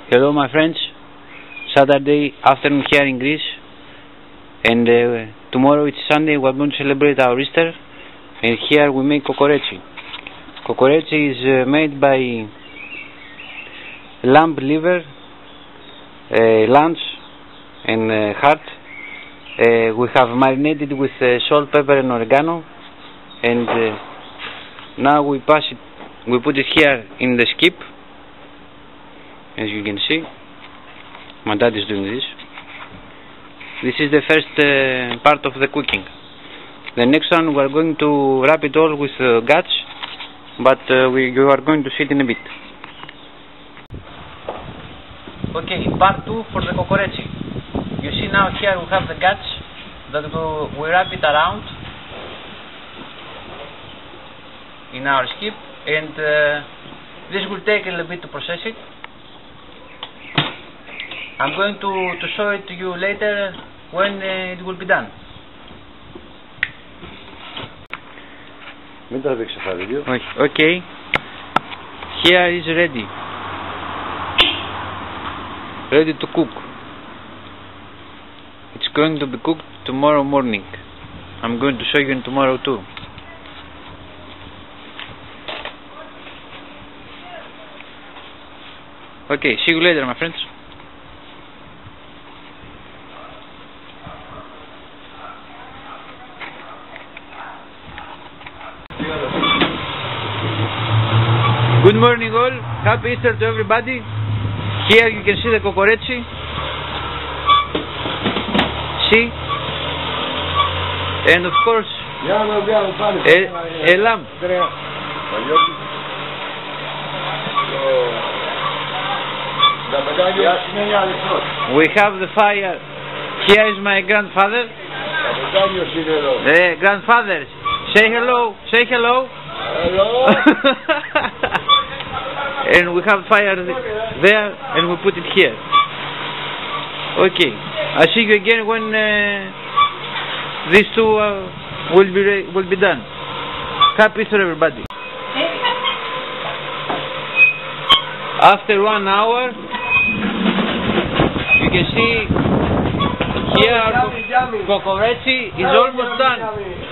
Hello my friends, Saturday afternoon here in Greece, and tomorrow it's Sunday. We're going to celebrate our Easter, and here we make kokoretsi. Kokoretsi is made by lamb liver, lunge and heart. We have marinated with salt, pepper and oregano, and now we put it here in the skip. As you can see, my dad is doing this. This is the first part of the cooking. The next one we are going to wrap it all with guts, but you are going to see it in a bit. Okay, part 2 for the kokoretsi. You see now here we have the guts that we wrap it around in our skip, and this will take a little bit to process it. I'm going to show it to you later when it will be done. Okay, here is ready to cook. It's going to be cooked tomorrow morning. I'm going to show you tomorrow too. Okay, see you later my friends. Good morning all, happy Easter to everybody. Here you can see the kokoretsi. See? And of course, a lamb. We have the fire. Here is my grandfather. Grandfather, say hello, say hello. Hello. And we have fire there, and we put it here. Okay, I'll see you again when these two will be done. Happy Easter everybody. After 1 hour, you can see here kokoretsi is almost done.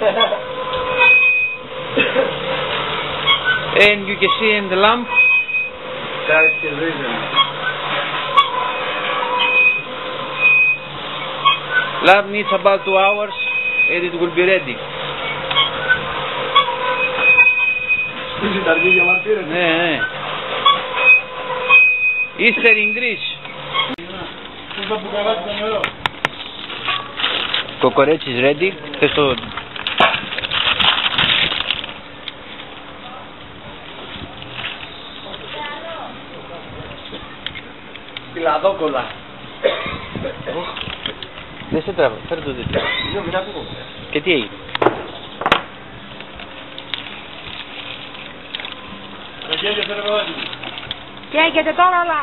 And you can see in the lamp. That's the reason. Lamb needs about 2 hours and it will be ready. Easter in Greece. Cocoretsi is ready. Πιλαδόκολα. Δεν σε τράβω, φέρε το δίκτυο. Και τι έγινε? Τι έχετε τώρα όλα?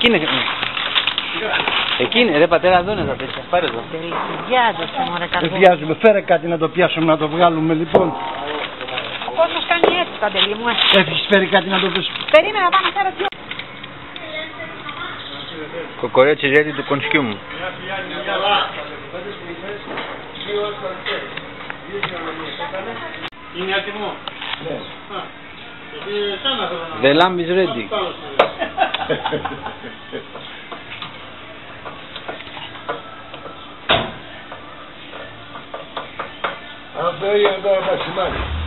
Εκείνη, ρε πατέρα, εδώ είναι τα τέτοια, πάρε εδώ. Βιάζεσαι μωρέ καρδό. Δεν βιάζουμε, φέρε κάτι να το πιάσουμε, να το βγάλουμε λοιπόν. Πόσος κάνει έτσι Παντελή μου, Έχεις φέρει κάτι να το πεις? Περίμενα, πάω να φέρω δυο. Cocoretsi is ready to consume. Είναι έτοιμο? Ναι. The lamb is ready. Αυτό είναι εδώ, Μαξιμάκη.